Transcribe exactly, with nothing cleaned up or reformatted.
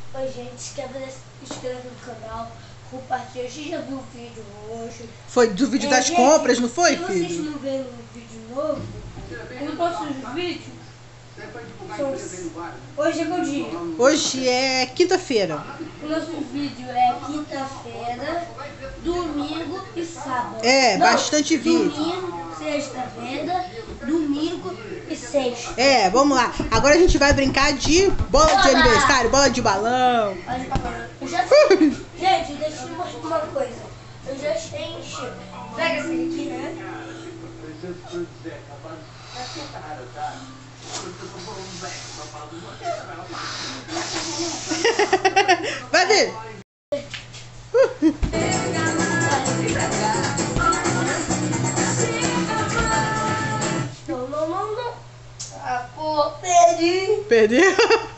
Oi, gente, inscreve, inscreve no canal, compartilha. Você já viu o vídeo hoje? Foi do vídeo é, das gente, compras, não foi, se filho? Se vocês não verem um vídeo novo, os nossos vídeos são... Hoje é qual dia? Hoje é quinta-feira. O nosso vídeo é quinta-feira, domingo e sábado. É, não, bastante domingo, vídeo. Domingo, sexta-feira, domingo e sexta. É, vamos lá. Agora a gente vai brincar de bola, bola. de aniversário, bola de balão. Bola de balão. Eu já sei. Gente, deixa eu te mostrar uma coisa. Eu já enchi. Pega essa aqui, né? Vai ver. Não, não, não, não. Ah, pô, perdi. Perdeu?